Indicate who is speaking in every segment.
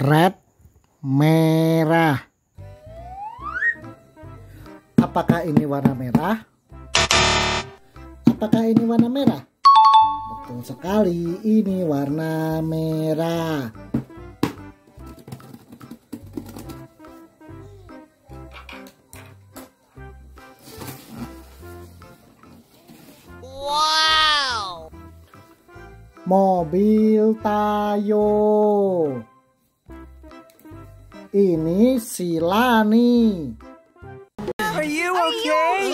Speaker 1: Red, merah. Apakah ini warna merah? Apakah ini warna merah? Betul sekali, ini warna merah.
Speaker 2: Wow!
Speaker 1: Mobil Tayo. Ini si Lani.
Speaker 2: Are you okay?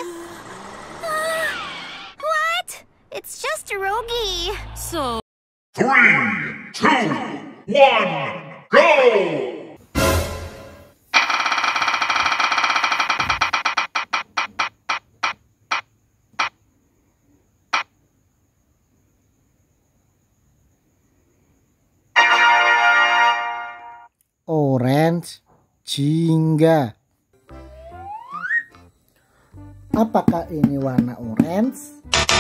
Speaker 2: What? It's just a Rogi. So...
Speaker 3: 3, 2, 1, go!
Speaker 1: Orange, jingga. Apakah ini warna orange?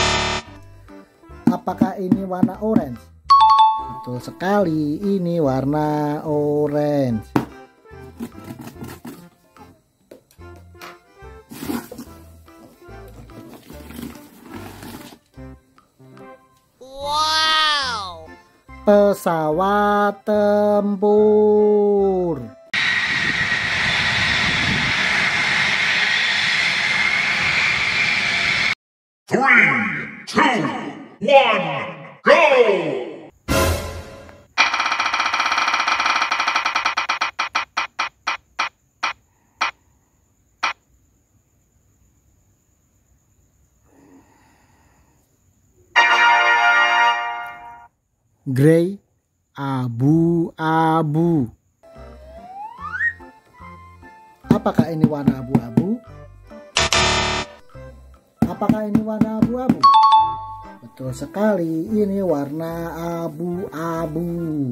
Speaker 1: Apakah ini warna orange? Betul sekali, ini warna orange.
Speaker 2: Wow!
Speaker 1: Pesawat tempur.
Speaker 3: Three, two, one, go!
Speaker 1: Grey, abu-abu. Apakah ini warna abu-abu? Apakah ini warna abu-abu? Betul sekali, ini warna abu-abu.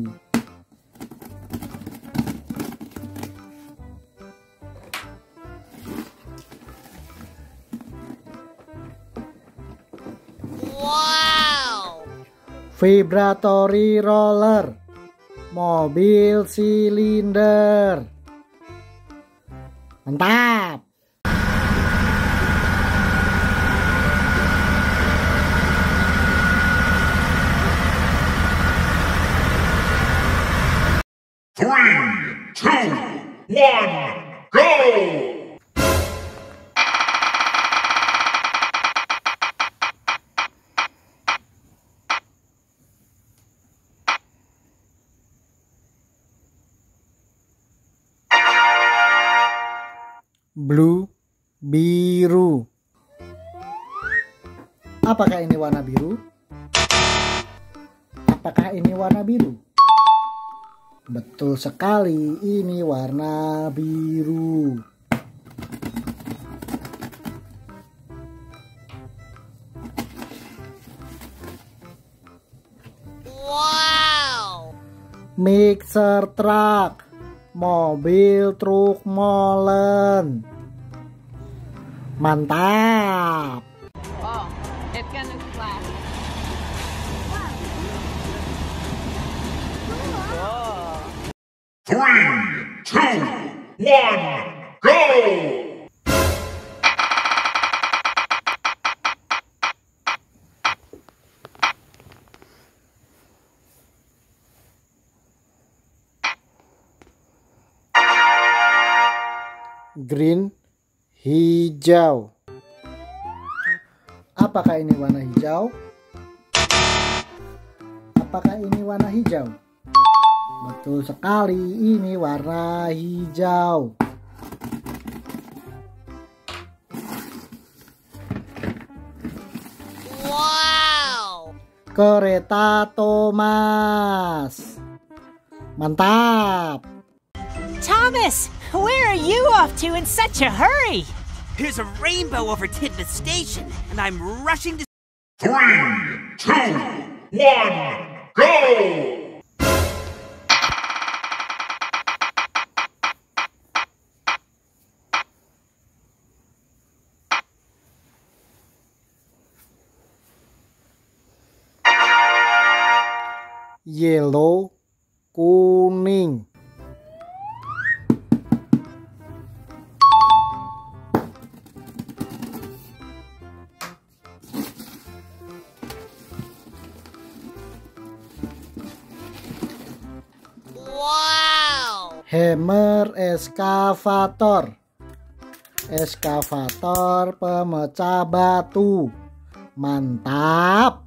Speaker 2: Wow!
Speaker 1: Vibratory roller, mobil silinder. Mantap.
Speaker 3: Three, two, one, go!
Speaker 1: Blue, biru. Apakah ini warna biru? Apakah ini warna biru? Betul sekali, ini warna biru.
Speaker 2: Wow!
Speaker 1: Mixer truck, mobil truk molen. Mantap.
Speaker 4: Oh, it's gonna flash.
Speaker 3: Three, two, one, go!
Speaker 1: Green, hijau. Apakah ini warna hijau? Apakah ini warna hijau? Betul sekali, ini warna hijau.
Speaker 2: Wow!
Speaker 1: Kereta Thomas. Mantap.
Speaker 5: Thomas, where are you off to in such a hurry?
Speaker 6: There's a rainbow over Tidmouth Station, and I'm rushing to...
Speaker 3: 3, 2, 1, go!
Speaker 1: Yellow, kuning. Hammer eskavator. Eskavator pemecah batu. Mantap.